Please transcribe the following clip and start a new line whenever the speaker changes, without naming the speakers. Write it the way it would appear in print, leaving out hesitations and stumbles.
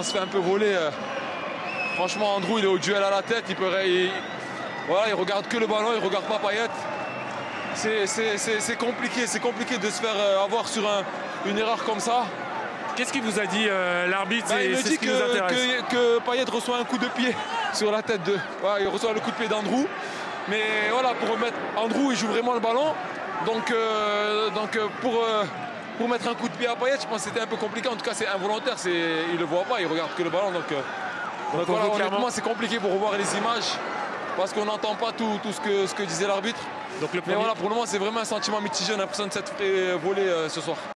On se fait un peu voler. Franchement, Andrew, il est au duel à la tête. Voilà, il regarde que le ballon, il regarde pas Payet. C'est compliqué de se faire avoir sur une erreur comme ça.
Qu'est-ce qu'il vous a dit l'arbitre?
Il me dit que Payet reçoit un coup de pied sur la tête de. Ouais, il reçoit le coup de pied d'Andrew. Mais voilà, pour remettre. Andrew, il joue vraiment le ballon. Donc pour mettre un coup de pied à Payet, je pense que c'était un peu compliqué. En tout cas, c'est involontaire. Il ne le voit pas, il regarde que le ballon. Donc voilà, honnêtement, c'est compliqué pour revoir les images. Parce qu'on n'entend pas tout ce que disait l'arbitre. Mais voilà, pour le moment, c'est vraiment un sentiment mitigé. On a l'impression de s'être fait voler ce soir.